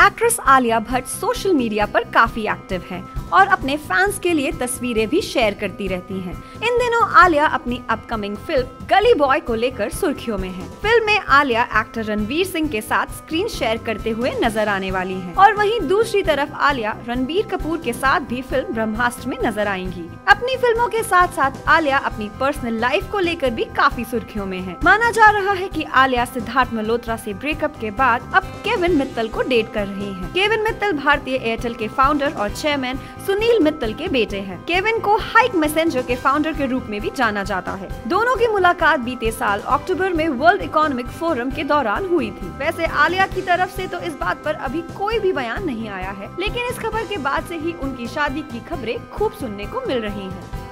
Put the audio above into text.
Actress Alia Bhatt social media पर काफी active है और अपने फैंस के लिए तस्वीरें भी शेयर करती रहती हैं। इन दिनों आलिया अपनी अपकमिंग फिल्म गली बॉय को लेकर सुर्खियों में है। फिल्म में आलिया एक्टर रणवीर सिंह के साथ स्क्रीन शेयर करते हुए नजर आने वाली हैं। और वहीं दूसरी तरफ आलिया रणबीर कपूर के साथ भी फिल्म ब्रह्मास्त्र में नजर आएंगी। अपनी फिल्मों के साथ साथ आलिया अपनी पर्सनल लाइफ को लेकर भी काफी सुर्खियों में है। माना जा रहा है कि आलिया सिद्धार्थ मल्होत्रा से ब्रेकअप के बाद अब केविन मित्तल को डेट कर रही हैं। केविन मित्तल भारतीय एयरटेल के फाउंडर और चेयरमैन सुनील मित्तल के बेटे हैं। केविन को हाइक मैसेंजर के फाउंडर के रूप में भी जाना जाता है। दोनों की मुलाकात बीते साल अक्टूबर में वर्ल्ड इकोनॉमिक फोरम के दौरान हुई थी। वैसे आलिया की तरफ से तो इस बात पर अभी कोई भी बयान नहीं आया है, लेकिन इस खबर के बाद से ही उनकी शादी की खबरें खूब सुनने को मिल रही हैं।